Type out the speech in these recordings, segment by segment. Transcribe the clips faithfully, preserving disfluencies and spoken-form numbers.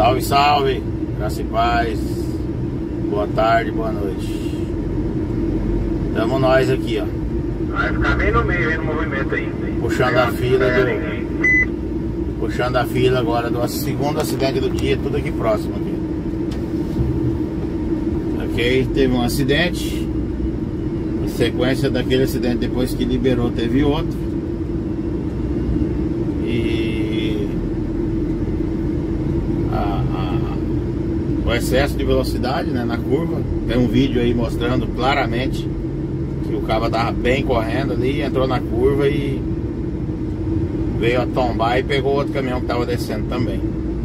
Salve, salve, graça e paz, boa tarde, boa noite. Tamo nós aqui, ó. Vai ficar bem no meio aí no movimento aí. Puxando a fila do... Puxando a fila agora do segundo acidente do dia, tudo aqui próximo aqui. Ok, teve um acidente. Em sequência daquele acidente, depois que liberou, teve outro. E a, a, o excesso de velocidade, né, na curva. Tem um vídeo aí mostrando claramente que o cara tava bem correndo ali, entrou na curva e veio a tombar e pegou outro caminhão que tava descendo também.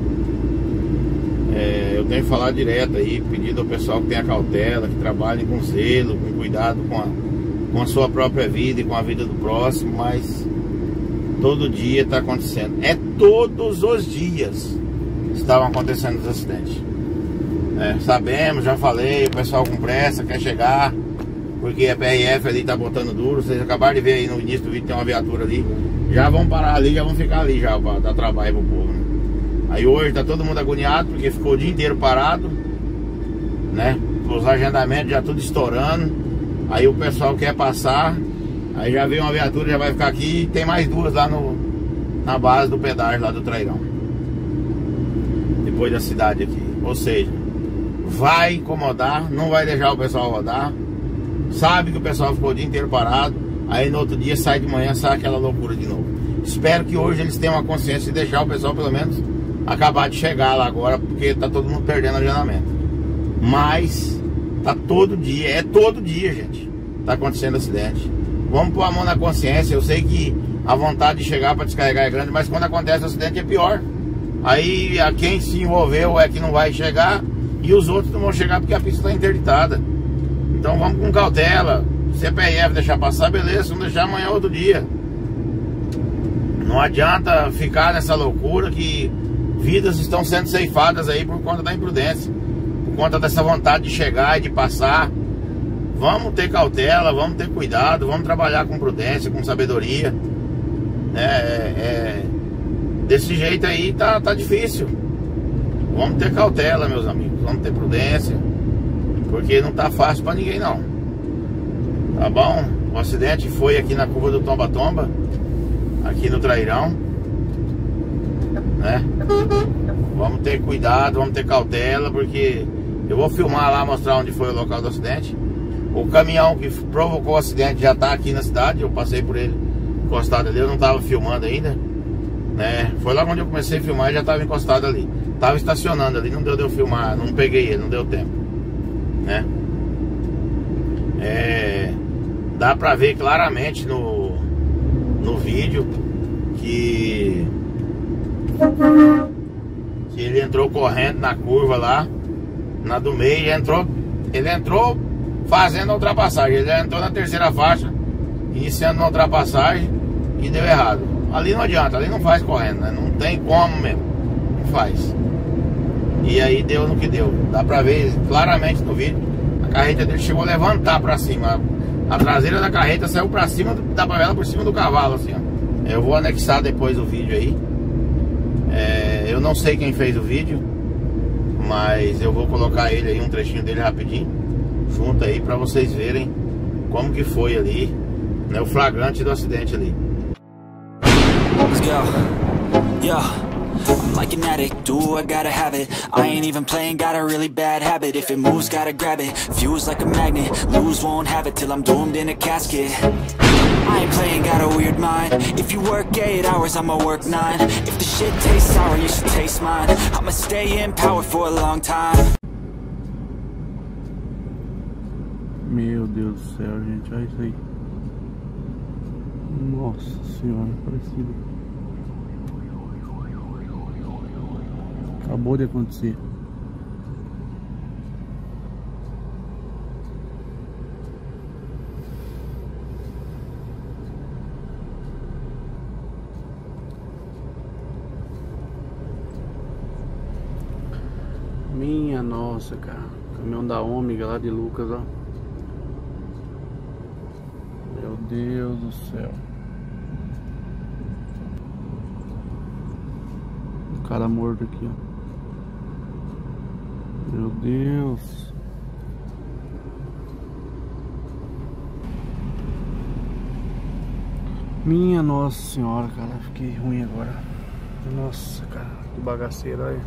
É, eu tenho que falar direto aí, pedindo ao pessoal que tenha cautela, que trabalhe com zelo, com cuidado com a, com a sua própria vida e com a vida do próximo, mas todo dia está acontecendo. É todos os dias estavam acontecendo os acidentes. É, sabemos, já falei, o pessoal com pressa quer chegar, porque a P R F ali tá botando duro. Vocês acabaram de ver aí no início do vídeo, tem uma viatura ali. Já vão parar ali, já vão ficar ali já para dar trabalho pro povo, né? Aí hoje tá todo mundo agoniado porque ficou o dia inteiro parado, né? Os agendamentos já tudo estourando. Aí o pessoal quer passar, aí já veio uma viatura, já vai ficar aqui e tem mais duas lá no, na base do pedágio lá do Trairão, depois da cidade aqui. Ou seja, vai incomodar, não vai deixar o pessoal rodar. Sabe que o pessoal ficou o dia inteiro parado, aí no outro dia sai de manhã, sai aquela loucura de novo. Espero que hoje eles tenham a consciência de deixar o pessoal pelo menos acabar de chegar lá agora, porque tá todo mundo perdendo agendamento. Mas tá todo dia, é todo dia, gente, tá acontecendo acidente. Vamos pôr a mão na consciência. Eu sei que a vontade de chegar para descarregar é grande, mas quando acontece acidente é pior. Aí a quem se envolveu é que não vai chegar e os outros não vão chegar porque a pista está interditada. Então vamos com cautela. Se a P R F deixar passar, beleza. Vamos deixar amanhã outro dia. Não adianta ficar nessa loucura que vidas estão sendo ceifadas aí por conta da imprudência, por conta dessa vontade de chegar e de passar. Vamos ter cautela, vamos ter cuidado, vamos trabalhar com prudência, com sabedoria. É, é, desse jeito aí tá, tá difícil. Vamos ter cautela, meus amigos, vamos ter prudência, porque não tá fácil pra ninguém não. Tá bom? O acidente foi aqui na curva do Tomba Tomba, aqui no Trairão, né? Vamos ter cuidado, vamos ter cautela, porque eu vou filmar lá, mostrar onde foi o local do acidente. O caminhão que provocou o acidente já tá aqui na cidade, eu passei por ele encostado ali, eu não tava filmando ainda, né? Foi lá onde eu comecei a filmar e já tava encostado ali. Tava estacionando ali, não deu de eu filmar, não peguei ele, não deu tempo, né? É, dá pra ver claramente no, no vídeo que, que ele entrou correndo na curva lá, na do meio, entrou, ele entrou fazendo a ultrapassagem. Ele entrou na terceira faixa, iniciando uma ultrapassagem e deu errado. Ali não adianta, ali não faz correndo, né? Não tem como mesmo, não faz. E aí deu no que deu. Dá pra ver claramente no vídeo. A carreta dele chegou a levantar pra cima. A traseira da carreta saiu pra cima, dá pra ver ela por cima do cavalo, assim, ó. Eu vou anexar depois o vídeo aí. É, eu não sei quem fez o vídeo, mas eu vou colocar ele aí, um trechinho dele rapidinho, junto aí, pra vocês verem como que foi ali, né, o flagrante do acidente ali. Let's go. Yo, I'm like an addict, do I gotta have it. I ain't even playing, got a really bad habit. If it moves, gotta grab it, fuse like a magnet. Lose, won't have it till I'm doomed in a casket. I ain't playing, got a weird mind. If you work eight hours, I'ma work nine. If the shit tastes sour, you should taste mine. I'ma stay in power for a long time. Meu Deus do céu, gente, olha isso aí. Nossa senhora, parecido. Acabou de acontecer. Minha nossa, cara. Caminhão da Ômega lá de Lucas, ó. Meu Deus do céu. O cara morto aqui, ó. Meu Deus. Minha nossa senhora, cara. Fiquei ruim agora. Nossa, cara. Que bagaceiro aí.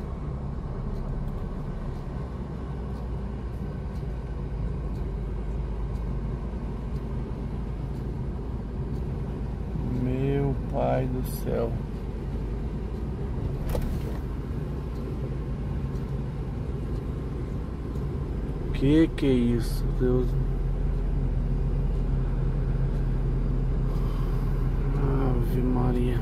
Meu pai do céu. Que que é isso, Deus? Ave Maria.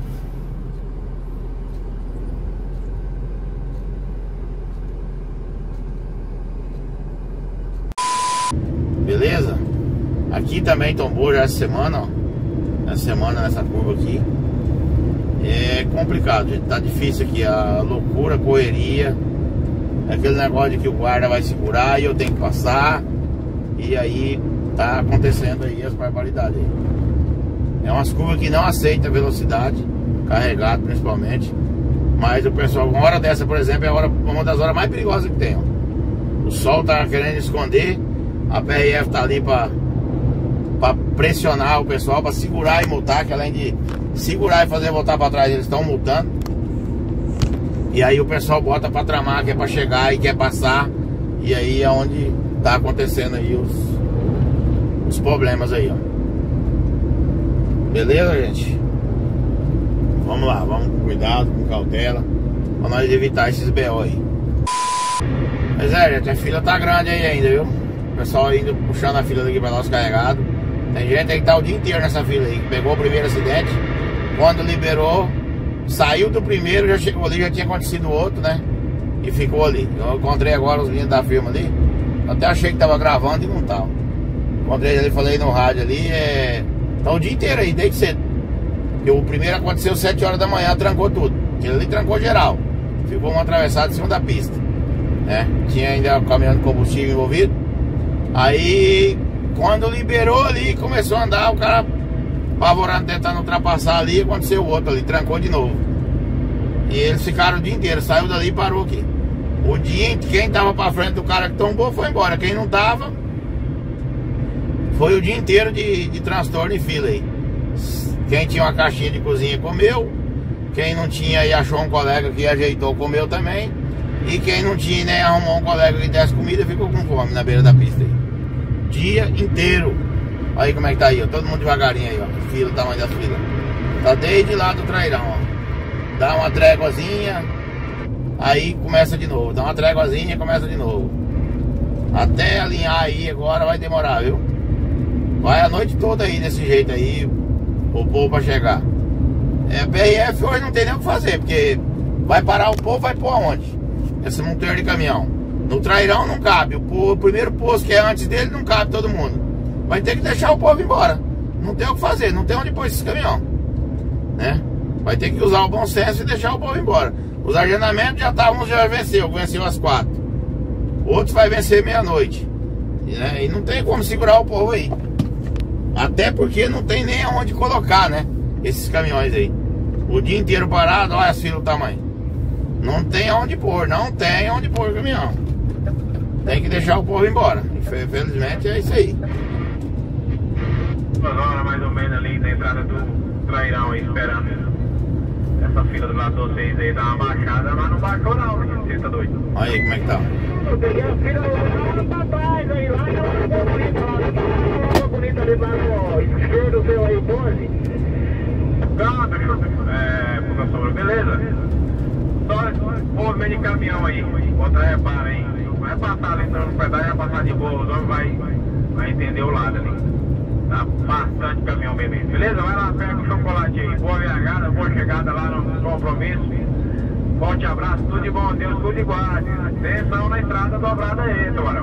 Beleza? Aqui também tombou já essa semana, ó. Essa semana nessa curva aqui. É complicado, gente. Tá difícil aqui. A loucura, a correria. Aquele negócio de que o guarda vai segurar e eu tenho que passar. E aí tá acontecendo aí as barbaridades aí. É umas curvas que não aceita velocidade, carregado principalmente. Mas o pessoal, uma hora dessa, por exemplo, é a hora, uma das horas mais perigosas que tem, ó. O sol tá querendo esconder. A P R F tá ali pra, pra pressionar o pessoal, pra segurar e multar. Que além de segurar e fazer voltar pra trás, eles estão multando. E aí o pessoal bota pra tramar, que é pra chegar e quer passar. E aí é onde tá acontecendo aí os, os problemas aí, ó. Beleza, gente? Vamos lá, vamos com cuidado, com cautela, pra nós evitar esses B O aí. Mas é, gente, a fila tá grande aí ainda, viu? O pessoal indo, puxando a fila daqui pra nós carregado. Tem gente aí que tá o dia inteiro nessa fila aí, que pegou o primeiro acidente. Quando liberou, saiu do primeiro, já chegou ali, já tinha acontecido outro, né? E ficou ali. Eu encontrei agora os meninos da firma ali. Eu até achei que tava gravando e não tava. Encontrei ali, falei no rádio ali, é... Tá o dia inteiro aí, desde cedo. Porque o primeiro aconteceu às sete horas da manhã, trancou tudo. Aquele ali trancou geral. Ficou um atravessado em cima da pista, né? Tinha ainda o caminhão de combustível envolvido. Aí, quando liberou ali, começou a andar, o cara apavorado tentando ultrapassar ali, aconteceu o outro ali, trancou de novo. E eles ficaram o dia inteiro, saiu dali e parou aqui. O dia, quem tava pra frente do cara que tombou foi embora. Quem não tava, foi o dia inteiro de, de transtorno e fila aí. Quem tinha uma caixinha de cozinha comeu. Quem não tinha e achou um colega que ajeitou, comeu também. E quem não tinha nem arrumou um colega que desse comida, ficou com fome na beira da pista aí. Dia inteiro. Aí como é que tá aí, ó. Todo mundo devagarinho aí, ó. Fila, tamanho da fila. Tá desde lá do trairão, ó. Dá uma tréguazinha, aí começa de novo. Dá uma tréguazinha e começa de novo. Até alinhar aí agora vai demorar, viu? Vai a noite toda aí desse jeito aí, o povo pra chegar. É, a P R F hoje não tem nem o que fazer, porque vai parar o povo, vai pôr aonde? Esse monteiro de caminhão. No trairão não cabe. O, povo, o primeiro posto que é antes dele não cabe todo mundo. Vai ter que deixar o povo embora. Não tem o que fazer, não tem onde pôr esse caminhão, né? Vai ter que usar o bom senso e deixar o povo embora. Os agendamentos já estavam, já venceu, venceu às quatro. Outros vai vencer meia-noite, né? E não tem como segurar o povo aí. Até porque não tem nem aonde colocar, né? Esses caminhões aí. O dia inteiro parado, olha as filas do tamanho. Não tem aonde pôr, não tem aonde pôr o caminhão. Tem que deixar o povo embora. Infelizmente é isso aí. Duas horas mais ou menos ali na entrada do trairão aí, esperando essa fila do lado de vocês aí dar uma baixada, mas não baixou não, menino, você tá doido. Olha aí como é que tá. Eu peguei a fila lá pra trás aí, lá no Bonito, Bonito ali lá no esquerdo seu aí, doze. Não, deixa eu... É, professor, beleza? Só movimento de caminhão aí, outra repara aí. Vai passar ali no pedaço, vai passar de boa, os homens vai, vai entender o lado ali. Tá bastante caminhão mesmo, beleza? Vai lá, pega o chocolate aí. Boa viajada, boa chegada lá no compromisso. Forte abraço, tudo de bom, Deus, tudo igual. Atenção na estrada dobrada aí, tubarão.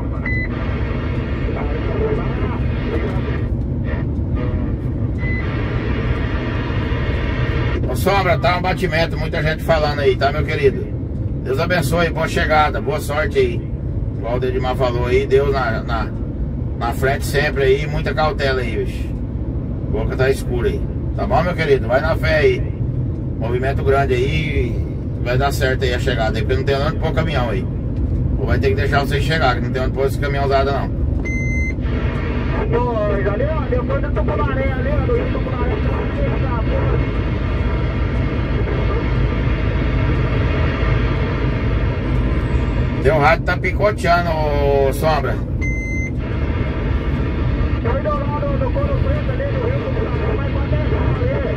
Ô Sombra, tá um batimento, muita gente falando aí, tá, meu querido? Deus abençoe, boa chegada, boa sorte aí. Igual o Dedimar falou aí, Deus na... na... na frente sempre aí, muita cautela aí, bicho. A boca tá escura aí. Tá bom, meu querido? Vai na fé aí. Movimento grande aí. Vai dar certo aí a chegada aí, porque não tem onde pôr o caminhão aí. Ou vai ter que deixar vocês chegar, que não tem onde pôr esse caminhão usado não. Dois, ali, ó, depois do Tucunaré, ali, ó, do Tucunaré, Teu rádio tá picoteando, ô, Sombra. foi do lado do Coro Preto ali, do Rio Tucunaré, mas pode descer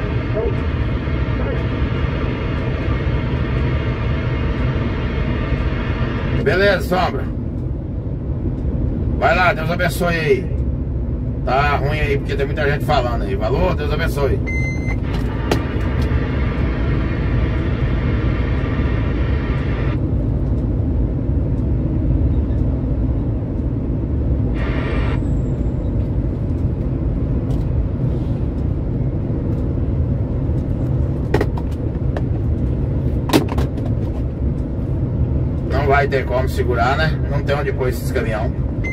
ali. Beleza, Sombra. Vai lá, Deus abençoe aí. Tá ruim aí, porque tem muita gente falando aí. Valeu, Deus abençoe. Não vai ter como segurar, né? Não tem onde pôr esses caminhão.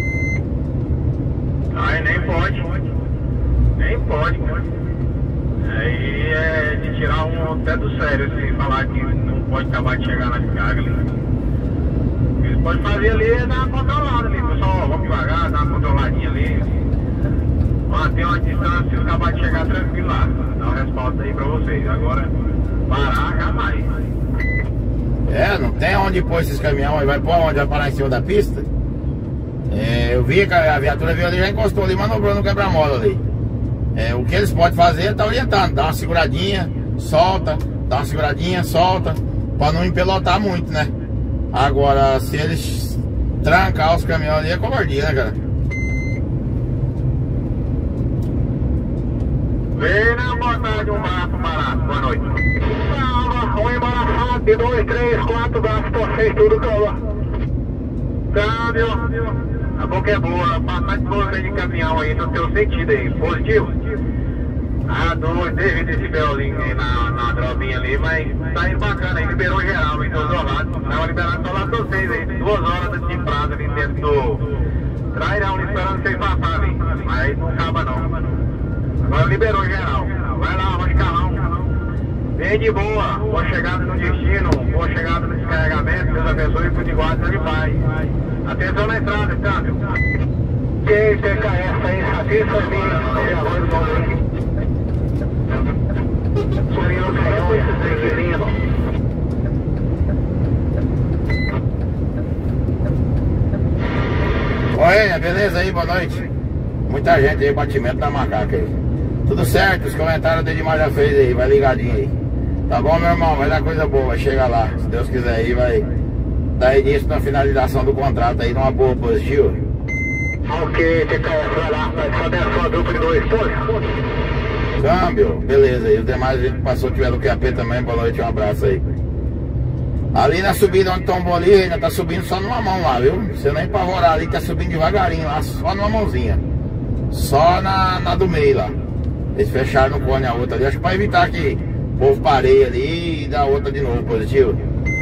Ai, nem pode. Nem pode. Aí é de tirar um até do sério, assim, falar que não pode acabar de chegar na carga ali. O que eles podem fazer ali é dar uma controlada ali. Pessoal, vamos devagar, dar uma controladinha ali. Manter uma distância e acabar de chegar tranquilo lá. Dá uma resposta aí pra vocês. Agora, parar jamais. É, não tem onde pôr esses caminhões. Vai pôr onde? Vai parar em cima da pista? É, eu vi que a viatura veio ali, já encostou ali, manobrou no quebra-mola ali. É, o que eles podem fazer é tá orientando, dá uma seguradinha, solta, dá uma seguradinha, solta, pra não empelotar muito, né? Agora, se eles trancar os caminhões ali, é covardia, né, cara? Vem na boa um braço parado, boa noite. Calma, um embaraçado, de dois, três, quatro braços, vocês tudo calma. Câmbio. A boca é boa, passar de doze de caminhão aí no teu sentido aí, positivo? Ah, dois, dez decibelzinho aí na, na drobinha ali, mas tá indo bacana aí, liberou geral em todos os lados. Tava liberando só lá pra vocês aí, duas horas de prazo ali dentro do trairão, esperando vocês passarem, mas não acaba não. Agora liberou geral, vai lá, vai escalão. Bem de boa, boa chegada no destino, boa chegada no descarregamento, Deus abençoe e por de guarda de paz. Atenção na entrada, câmbio. Quem T K S aí, satisfa mim, arroz do bom. Subindo o canhão, esse trem que lindo. Oi, beleza aí, boa noite. Muita gente aí, batimento da macaca aí. Tudo certo, os comentários do Edmar já fez aí, vai ligadinho aí. Tá bom, meu irmão, vai dar coisa boa, vai chegar lá. Se Deus quiser aí, vai dar início na finalização do contrato aí, numa boa, positiva. Ok, T K S, vai lá, vai fazer a sua dupla de dois, pode? Câmbio, beleza aí. Os demais a gente passou, tiveram o Q A P também, boa noite, um abraço aí. Ali na subida onde tombou ali, ainda tá subindo só numa mão lá, viu? Você nem pavorar ali, tá subindo devagarinho lá, só numa mãozinha. Só na, na do meio lá. Eles fecharam no cone a outra ali, acho que pra evitar que o povo pareie ali e dá outra de novo, positivo.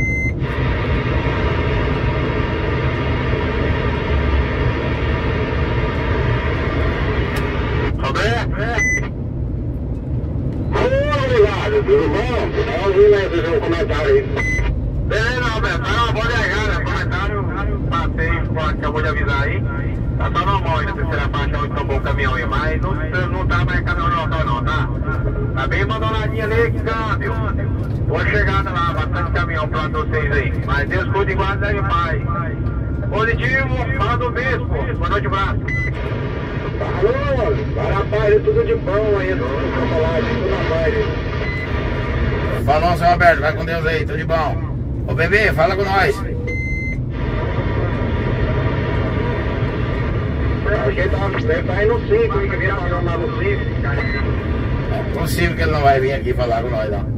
Obrigado, tudo bom? Eu vi lá fazer um comentário aí. Beleza, Roberto, vai uma boa viagem, comentário, passeio, acabou de avisar aí. Tá só normal aí na terceira faixa onde tombou o caminhão aí, mas não, não tá mais caminhão local não, tá? Tá bem abandonadinho ali, câmbio. Boa chegada lá, bastante caminhão pra vocês aí. Mas Deus cuide e guarda aí, pai. Positivo, fala do bispo, boa noite, braço. Alô, para a paz, tudo de bom aí, tudo chocolate, tudo na paz aí. Falou, seu Roberto, vai com Deus aí, tudo de bom. Ô bebê, fala com nós. Ele tá aí no cinco, que vira falando lá no cinco. É possível que ele não vai vir aqui falar com nós, não.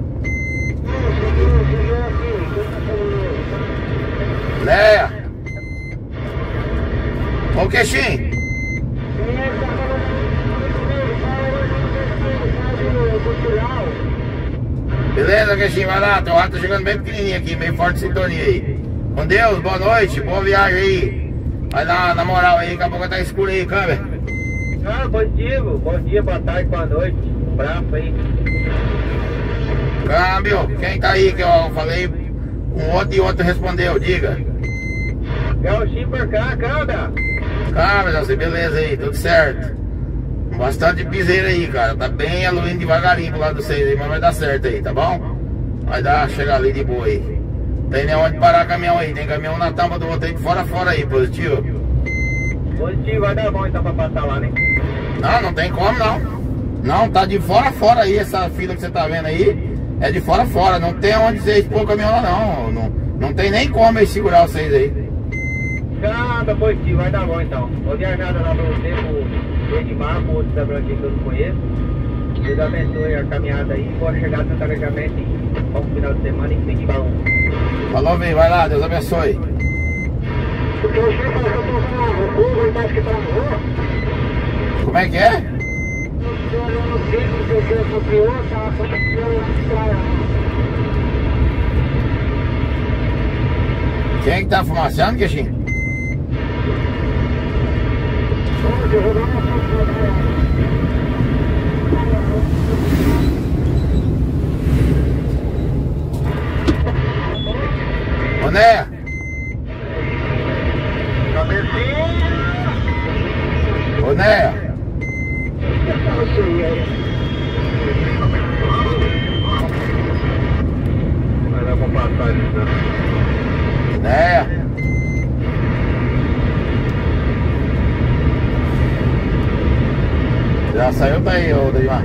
Leia! Ô Queixinho! Beleza, Queixinho, vai lá, teu rato tá chegando bem pequenininho aqui, meio forte de sintonia aí. Com Deus, boa noite, boa viagem aí. Vai lá, na moral aí, daqui a pouco tá escuro aí, câmera. Ah, positivo, bom dia, boa tarde, boa noite, um abraço aí. Câmbio, quem tá aí que eu falei, um outro e outro respondeu, diga. Gauchinho por cá, câmbio. Câmbio, José, beleza aí, tudo certo. Bastante piseira aí, cara. Tá bem aluindo devagarinho pro lado do vocês aí, mas vai dar certo aí, tá bom? Vai dar, chegar ali de boa aí. Tem nem onde parar caminhão aí, tem caminhão na tampa do outro aí de fora a fora aí, positivo? Positivo, vai dar bom então pra passar lá, né? Não, não tem como não. Não, tá de fora a fora aí, essa fila que você tá vendo aí. É de fora a fora, não tem onde você expor o caminhão lá não. Não, não tem nem como eles segurar vocês aí. Nada, positivo, vai dar bom então. Vou viajar lá pra você, pro Edmar, pro outro da Branquinha que eu não conheço. Deus abençoe a caminhada aí, pode chegar no carregamento e para o final de semana e tem que balão. Falou, vem, vai lá, Deus abençoe. Porque o chefe já tô falando, o povo embaixo que tá no rua. Como é que é? Eu não sei se o chefe supriu, tá Quem é que tá fumaçando, Queixinho? Ô, Né? Cabecinha! Ô, Né? Vai dar pra passar isso, né? Né? Já saiu daí, ô Deimar.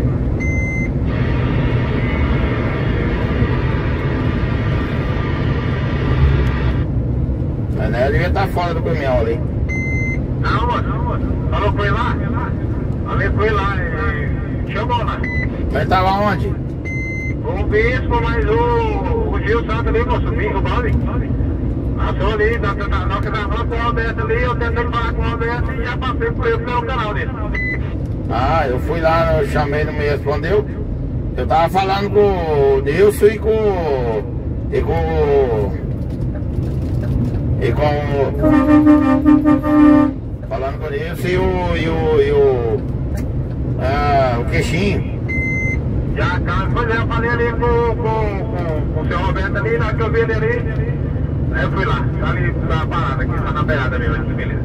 A Né devia estar fora do caminhão ali. Não, moço. Falou com ele lá? Falei com ele lá. E... chamou lá. Mas tava onde? O bispo, mas o, o Gil Santo ali, moço, o bispo, sabe? Passou ali, na hora que eu tava falando com o Alberto ali, eu tentando falar com o Alberto e já passei por ele pelo canal dele. Ah, eu fui lá, eu chamei, não me respondeu. Eu tava falando com o Nilson e com... E com... E com... Falando com o Nilson e o... E o... E o, ah, o Queixinho. Já, cara, pois é, eu falei ali com, com, com, com o seu Roberto ali, na hora que eu vi ele ali, aí eu fui lá, tá ali, tá parado aqui, tá na beirada mesmo, beleza.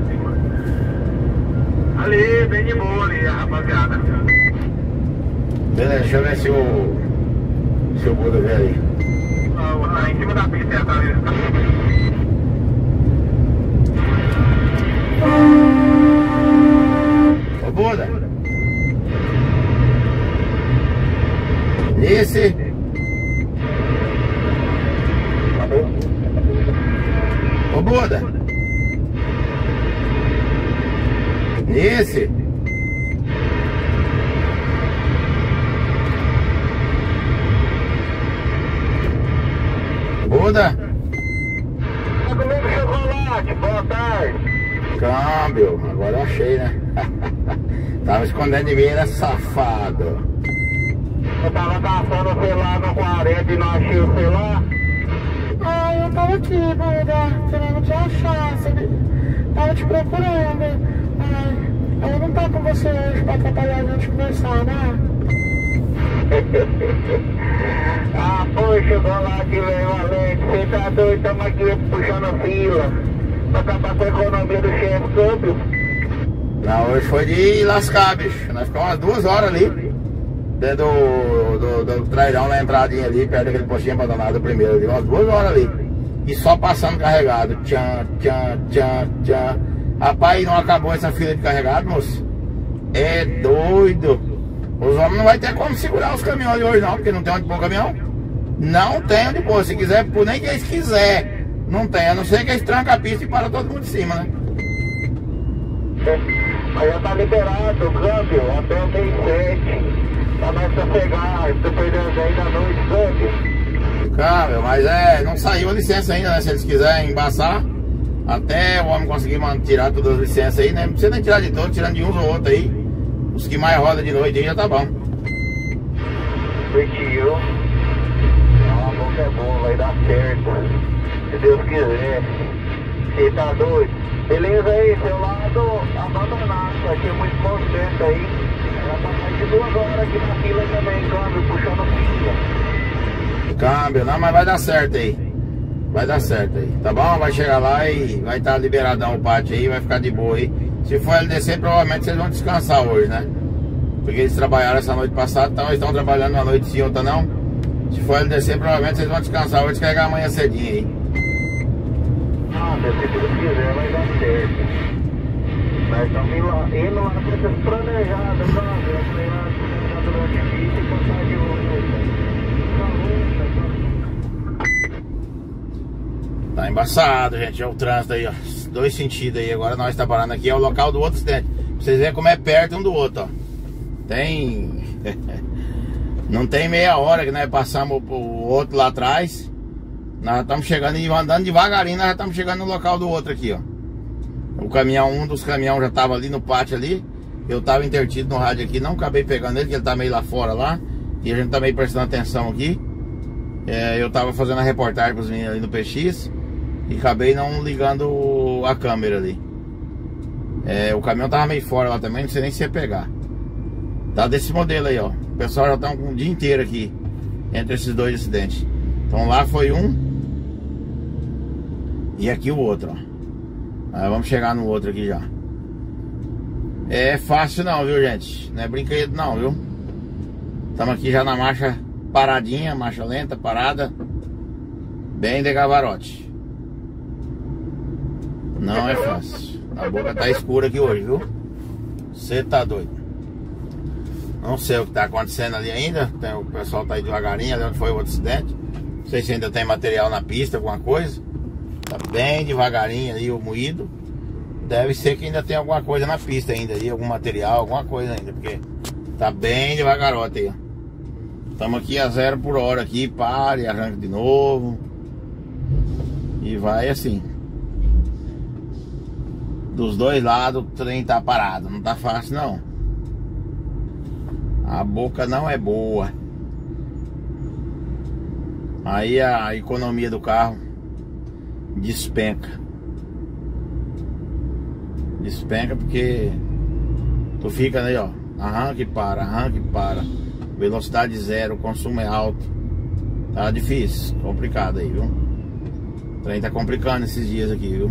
Ali, bem de boa ali, a rapaziada. Beleza, deixa eu ver se o... Se o Buda vê ali. Não, tá em cima da pista, tá ali. Ô Buda! Nesse... Ô Buda! Nesse... Buda! Tá comigo chocolate, boa tarde. Câmbio, agora eu achei, né? Tava escondendo de mim, né, safado? Eu tava caçando o celular no quarenta e não achei o celular. Ah, eu tava aqui, Buda, querendo te achar, sabe? Tava te procurando. Ai, ela não tá com você hoje pra atrapalhar a gente conversar, né? Ah, poxa, chocolate, velho, valente. Você tá doido, tamo aqui puxando fila. Pra acabar com a economia do chefe, câmbio. Não, hoje foi de lascar, bicho. Nós ficamos umas duas horas ali. Dentro do, do, do trairão, na entradinha ali, perto daquele postinho abandonado primeiro ali. Umas duas horas ali. E só passando carregado. Tchan, tchan, tchan, tchan. Rapaz, não acabou essa fila de carregado, moço? É doido. Os homens não vai ter como segurar os caminhões hoje não, porque não tem onde pôr o caminhão. Não tem onde pôr. Se quiser pôr, nem que eles quiser. Não tem, a não ser que eles trancam a pista e param todo mundo em cima, né? Mas já tá liberado o câmbio até o meio-sete. Tá mais sossegado, depois das dez da noite, câmbio. Cara, mas é, não saiu a licença ainda, né? Se eles quiserem embaçar, até o homem conseguir tirar todas as licenças aí, né? Não precisa nem tirar de todos, tirando de uns ou outros aí. Os que mais rodam de noite aí já tá bom. Curtiu? Ah, a boca é boa, vai dar certo. Se Deus quiser. Você tá doido? Beleza aí, seu lado abandonado, vai ter muito movimento aí. Já tá mais de duas horas aqui na fila também, câmbio, puxando fila. Câmbio, não, mas vai dar certo aí. vai dar certo aí, tá bom? Vai chegar lá e vai estar liberadão o pátio aí, vai ficar de boa aí. Se for L D C, provavelmente vocês vão descansar hoje, né? Porque eles trabalharam essa noite passada, então eles estão trabalhando uma noite sim, outra não. Se for L D C, provavelmente vocês vão descansar hoje, descarregar amanhã cedinho aí. Ah, se tudo quiser, vai dar certo. Nós estamos indo lá, indo lá na processo planejado, sabe? Eu falei lá, planejado lá que aqui, tem que passar de outro. Tá embaçado, gente, é o trânsito aí, ó. Dois sentidos aí, agora nós tá parando aqui, é o local do outro acidente. Pra vocês verem como é perto um do outro, ó. Tem... Não tem meia hora que nós passamos pro outro lá atrás. Nós estamos chegando e andando devagarinho, nós já estamos chegando no local do outro aqui, ó. O caminhão, um dos caminhões já tava ali no pátio ali. Eu tava intertido no rádio aqui, não acabei pegando ele, que ele tá meio lá fora lá. E a gente tá meio prestando atenção aqui. É, eu tava fazendo a reportagem pros meninos ali no P X e acabei não ligando a câmera ali. É, o caminhão tava meio fora lá também, não sei nem se ia pegar. Tá desse modelo aí, ó. O pessoal já tá um dia inteiro aqui entre esses dois acidentes. Então lá foi um e aqui o outro, ó. Aí vamos chegar no outro aqui já. É fácil não, viu, gente? Não é brinquedo não, viu? Estamos aqui já na marcha paradinha, marcha lenta, parada. Bem de cavarote. Não é fácil. A boca tá escura aqui hoje, viu? Você tá doido. Não sei o que tá acontecendo ali ainda. Tem, o pessoal tá aí devagarinho, ali onde foi o outro acidente. Não sei se ainda tem material na pista, alguma coisa. Tá bem devagarinho ali o moído. Deve ser que ainda tem alguma coisa na pista ainda ali, algum material, alguma coisa ainda, porque tá bem devagarote aí, ó. Estamos aqui a zero por hora aqui, para e arranca de novo. E vai assim. Dos dois lados o trem tá parado, não tá fácil não. A boca não é boa. Aí a economia do carro despenca. Despenca porque tu fica aí, ó, arranca e para, arranca e para. Velocidade zero, o consumo é alto. Tá difícil, complicado aí, viu? O trem tá complicando esses dias aqui, viu?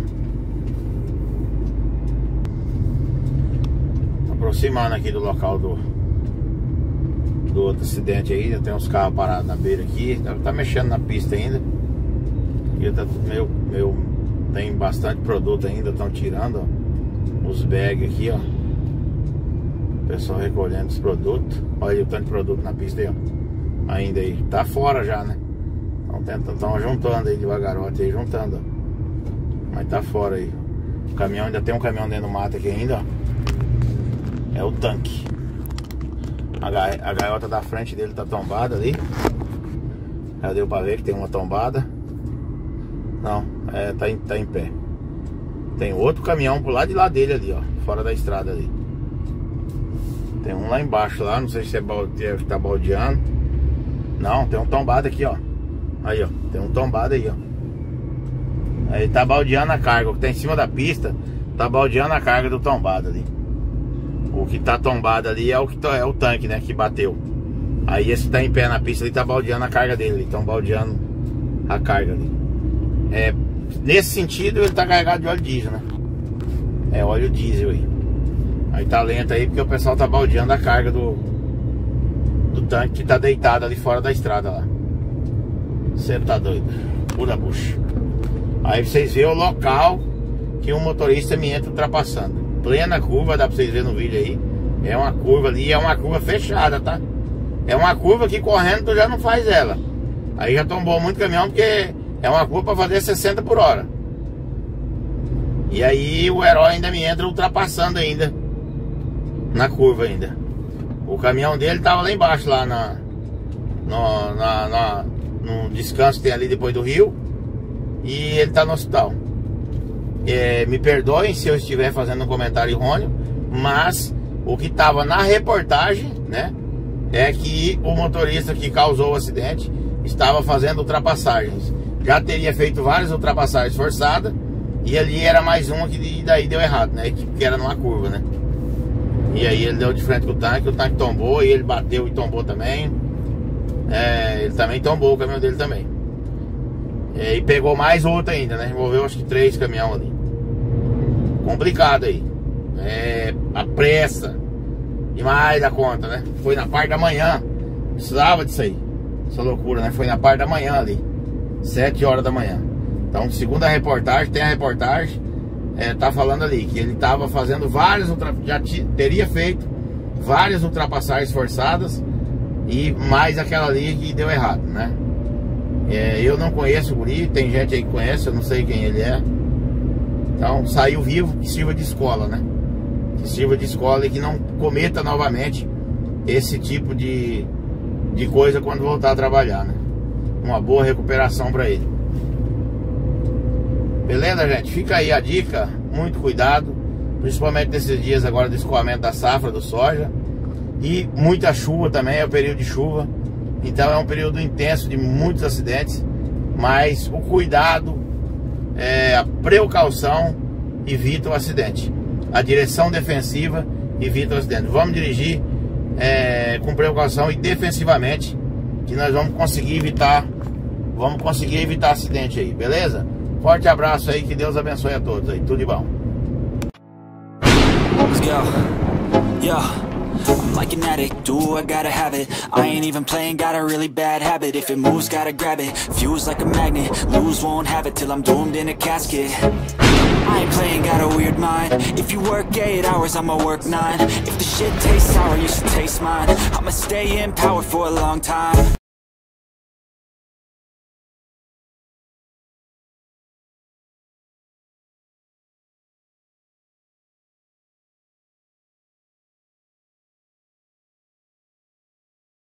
Aproximando aqui do local do do outro acidente aí, já tem uns carros parados na beira aqui. Tá, tá mexendo na pista ainda. Aqui tá meio, meio, tem bastante produto ainda, estão tirando, ó, os bags aqui, ó. O pessoal recolhendo os produtos. Olha o tanto de produto na pista aí, ó. Ainda aí, tá fora já, né? Estão juntando aí devagarote aí, juntando, ó. Mas tá fora aí. O caminhão, ainda tem um caminhão dentro do mato aqui ainda, ó. É o tanque. A, ga a gaiota da frente dele tá tombada ali. Já deu pra ver que tem uma tombada. Não, é, tá, em, tá em pé. Tem outro caminhão pro lado de lá dele ali, ó. Fora da estrada ali. Tem um lá embaixo lá, não sei se é balde, tá baldeando. Não, tem um tombado aqui, ó. Aí, ó, tem um tombado aí, ó. Aí tá baldeando a carga. O que tá em cima da pista tá baldeando a carga do tombado ali. O que tá tombado ali é o, que é o tanque, né, que bateu. Aí esse que tá em pé na pista ali tá baldeando a carga dele. Estão baldeando a carga ali. É, nesse sentido ele tá carregado de óleo diesel, né? É óleo diesel aí. Aí tá lento aí porque o pessoal tá baldeando a carga do do tanque que tá deitado ali fora da estrada lá. Você tá doido. Pura bucha. Aí vocês veem o local que um motorista me entra ultrapassando. Plena curva, dá pra vocês verem no vídeo aí. É uma curva ali, é uma curva fechada, tá? É uma curva que correndo tu já não faz ela. Aí já tombou muito caminhão porque é uma curva pra fazer sessenta por hora. E aí o herói ainda me entra ultrapassando ainda na curva ainda. O caminhão dele tava lá embaixo, lá na, no, na, na, no descanso que tem ali depois do rio. E ele tá no hospital. É, me perdoem se eu estiver fazendo um comentário errôneo, mas o que estava na reportagem, né, é que o motorista que causou o acidente estava fazendo ultrapassagens. Já teria feito várias ultrapassagens forçadas e ali era mais uma que daí deu errado, né, que era numa curva, né. E aí ele deu de frente com o tanque, o tanque tombou e ele bateu e tombou também. É, ele também tombou o caminhão dele também. É, e pegou mais outra ainda, né? Envolveu acho que três caminhões ali. Complicado aí. É, a pressa demais da conta, né? Foi na parte da manhã. Precisava disso aí. Essa loucura, né? Foi na parte da manhã ali. Sete horas da manhã. Então, segundo a reportagem, tem a reportagem, é, tá falando ali que ele tava fazendo várias ultra... já teria feito várias ultrapassagens forçadas e mais aquela ali que deu errado, né? É, eu não conheço o guri, tem gente aí que conhece, eu não sei quem ele é. Então, saiu vivo, que sirva de escola, né? Que sirva de escola e que não cometa novamente esse tipo de, de coisa quando voltar a trabalhar, né? Uma boa recuperação para ele. Beleza, gente? Fica aí a dica, muito cuidado, principalmente nesses dias agora do escoamento da safra do soja. E muita chuva também, é o período de chuva. Então é um período intenso de muitos acidentes. Mas o cuidado, é, a precaução evita o acidente. A direção defensiva evita o acidente. Vamos dirigir é, com precaução e defensivamente, que nós vamos conseguir evitar, vamos conseguir evitar acidente aí, beleza? Forte abraço aí, que Deus abençoe a todos aí, tudo de bom. Let's go. Yo, I'm like an addict, do I gotta have it. I ain't even playing, got a really bad habit. If it moves, gotta grab it, fuse like a magnet. Lose, won't have it till I'm doomed in a casket. I ain't playing, got a weird mind. If you work eight hours, I'ma work nine. If the shit tastes sour, you should taste mine. I'ma stay in power for a long time.